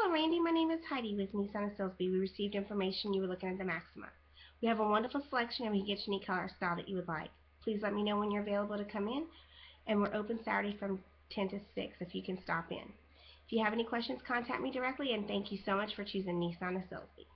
Hello, Randy. My name is Heidi with Nissan of Silsby. We received information you were looking at the Maxima. We have a wonderful selection and we can get you any color or style that you would like. Please let me know when you're available to come in, and we're open Saturday from 10 to 6 if you can stop in. If you have any questions, contact me directly, and thank you so much for choosing Nissan of Silsby.